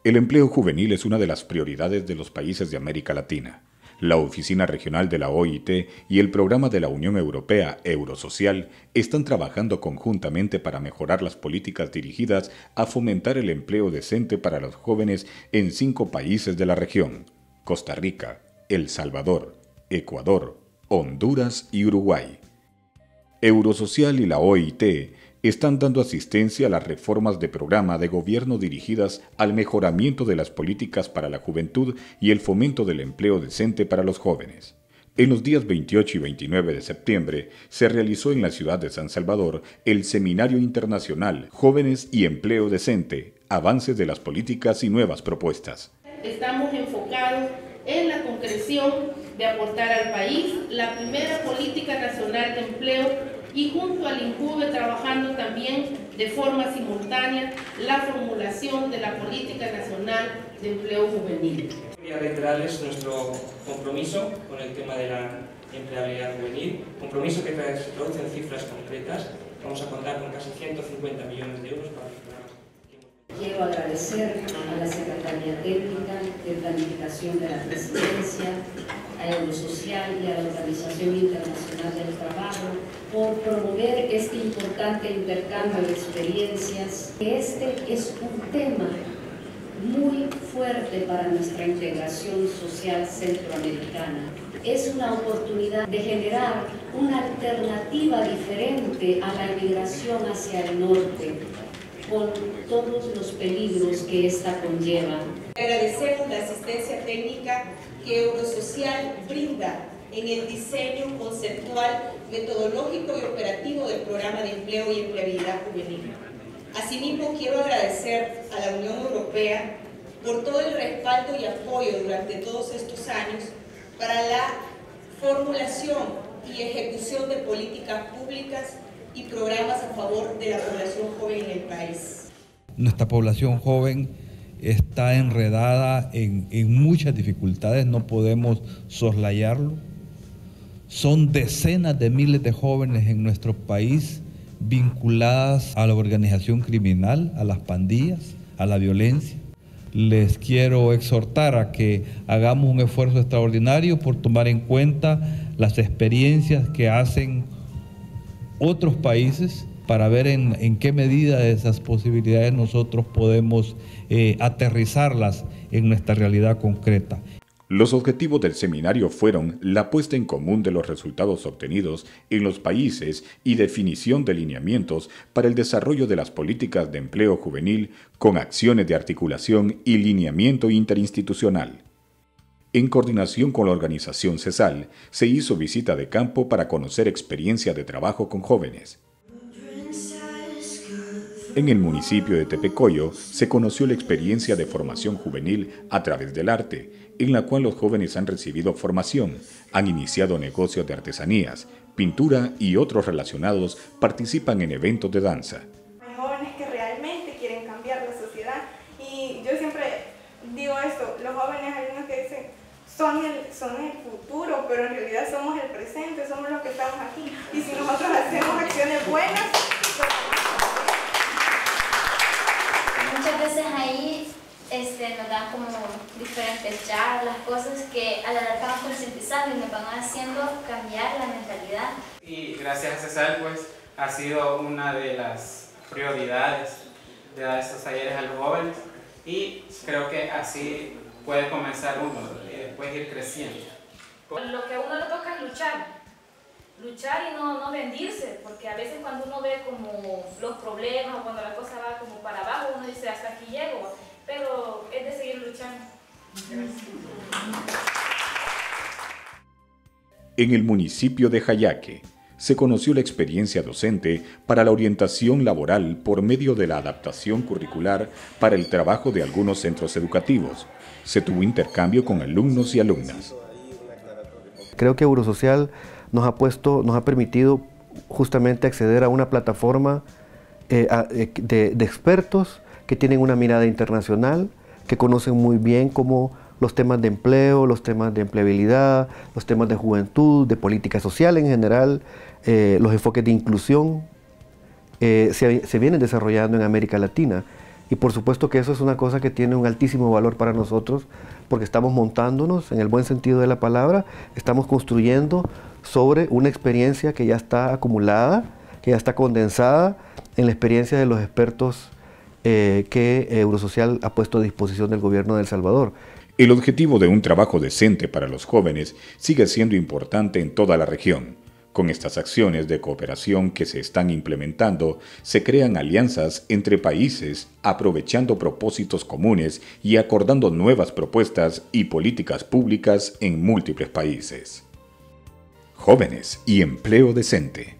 El empleo juvenil es una de las prioridades de los países de América Latina. La Oficina Regional de la OIT y el Programa de la Unión Europea Eurosocial están trabajando conjuntamente para mejorar las políticas dirigidas a fomentar el empleo decente para los jóvenes en 5 países de la región: Costa Rica, El Salvador, Ecuador, Honduras y Uruguay. Eurosocial y la OIT están dando asistencia a las reformas de programa de gobierno dirigidas al mejoramiento de las políticas para la juventud y el fomento del empleo decente para los jóvenes. En los días 28 y 29 de septiembre se realizó en la ciudad de San Salvador el Seminario Internacional Jóvenes y Empleo Decente, avances de las políticas y nuevas propuestas. Estamos enfocados en la concreción de aportar al país la primera política nacional de empleo y junto al INJUVE trabajando también de forma simultánea la formulación de la Política Nacional de Empleo Juvenil. Quería reiterarles nuestro compromiso con el tema de la empleabilidad juvenil, compromiso que se traduce en cifras concretas. Vamos a contar con casi 150 millones de euros para los programas. Quiero agradecer a la Secretaría Técnica de Planificación de la Presidencia, a Eurosocial y a la Organización Internacional del Trabajo por promover este importante intercambio de experiencias. Este es un tema muy fuerte para nuestra integración social centroamericana. Es una oportunidad de generar una alternativa diferente a la migración hacia el norte, con todos los peligros que esta conlleva. Agradecemos la asistencia técnica que Eurosocial brinda en el diseño conceptual, metodológico y operativo del programa de empleo y empleabilidad juvenil. Asimismo, quiero agradecer a la Unión Europea por todo el respaldo y apoyo durante todos estos años para la formulación y ejecución de políticas públicas y programas a favor de la población joven en el país. Nuestra población joven está enredada en muchas dificultades, no podemos soslayarlo. Son decenas de miles de jóvenes en nuestro país vinculadas a la organización criminal, a las pandillas, a la violencia. Les quiero exhortar a que hagamos un esfuerzo extraordinario por tomar en cuenta las experiencias que hacen otros países para ver en qué medida esas posibilidades nosotros podemos aterrizarlas en nuestra realidad concreta. Los objetivos del seminario fueron la puesta en común de los resultados obtenidos en los países y definición de lineamientos para el desarrollo de las políticas de empleo juvenil con acciones de articulación y lineamiento interinstitucional. En coordinación con la organización CESAL, se hizo visita de campo para conocer experiencia de trabajo con jóvenes. En el municipio de Tepecoyo se conoció la experiencia de formación juvenil a través del arte, en la cual los jóvenes han recibido formación, han iniciado negocios de artesanías, pintura y otros relacionados participan en eventos de danza. Hay jóvenes que realmente quieren cambiar la sociedad y yo siempre digo esto, los jóvenes hay unos que dicen son el futuro, pero en realidad somos el presente, somos los que estamos aquí y si nosotros hacemos acciones buenas, muchas veces ahí nos dan como diferentes charlas, cosas que a la larga van concientizando y nos van haciendo cambiar la mentalidad. Y gracias a CESAL pues ha sido una de las prioridades de dar estos talleres a los jóvenes y creo que así puede comenzar uno y después ir creciendo. Lo que a uno le toca es luchar y no rendirse, porque a veces cuando uno ve como los problemas o cuando la cosa va como para abajo, uno dice hasta aquí llego, pero es de seguir luchando. En el municipio de Jayaque se conoció la experiencia docente para la orientación laboral por medio de la adaptación curricular para el trabajo de algunos centros educativos. Se tuvo intercambio con alumnos y alumnas. Creo que Eurosocial nos ha permitido justamente acceder a una plataforma de expertos que tienen una mirada internacional, que conocen muy bien cómo los temas de empleo, los temas de empleabilidad, los temas de juventud, de política social en general, los enfoques de inclusión se vienen desarrollando en América Latina. Y por supuesto que eso es una cosa que tiene un altísimo valor para nosotros, porque estamos montándonos, en el buen sentido de la palabra, estamos construyendo sobre una experiencia que ya está acumulada, que ya está condensada en la experiencia de los expertos que Eurosocial ha puesto a disposición del gobierno de El Salvador. El objetivo de un trabajo decente para los jóvenes sigue siendo importante en toda la región. Con estas acciones de cooperación que se están implementando, se crean alianzas entre países, aprovechando propósitos comunes y acordando nuevas propuestas y políticas públicas en múltiples países. Jóvenes y empleo decente.